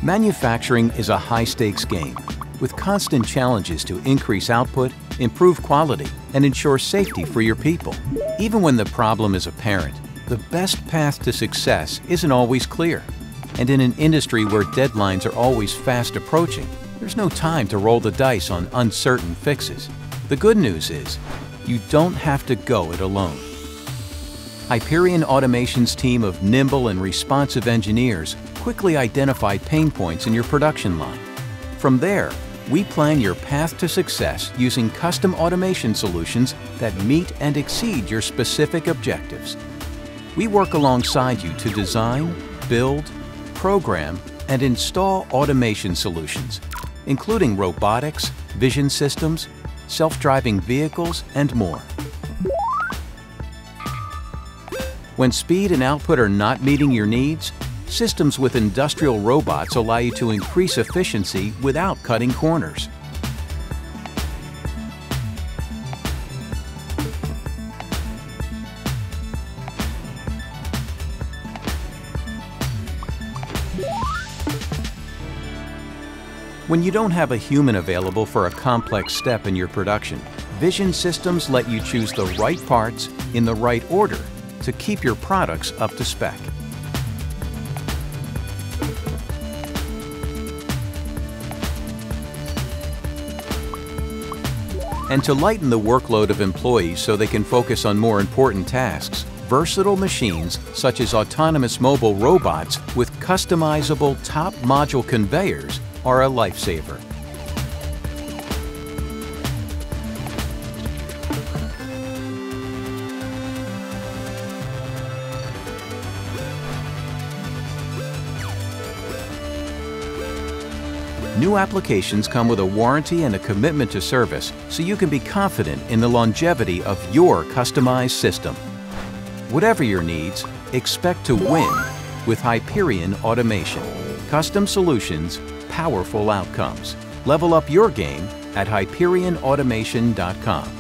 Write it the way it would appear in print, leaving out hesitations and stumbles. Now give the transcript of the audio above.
Manufacturing is a high-stakes game, with constant challenges to increase output, improve quality, and ensure safety for your people. Even when the problem is apparent, the best path to success isn't always clear. And in an industry where deadlines are always fast approaching, there's no time to roll the dice on uncertain fixes. The good news is, you don't have to go it alone. Hyperion Automation's team of nimble and responsive engineers quickly identify pain points in your production line. From there, we plan your path to success using custom automation solutions that meet and exceed your specific objectives. We work alongside you to design, build, program, and install automation solutions, including robotics, vision systems, self-driving vehicles, and more. When speed and output are not meeting your needs, systems with industrial robots allow you to increase efficiency without cutting corners. When you don't have a human available for a complex step in your production, vision systems let you choose the right parts in the right order to keep your products up to spec. And to lighten the workload of employees so they can focus on more important tasks, versatile machines such as autonomous mobile robots with customizable top module conveyors are a lifesaver. New applications come with a warranty and a commitment to service, so you can be confident in the longevity of your customized system. Whatever your needs, expect to win with Hyperion Automation. Custom solutions, powerful outcomes. Level up your game at HyperionAutomation.com.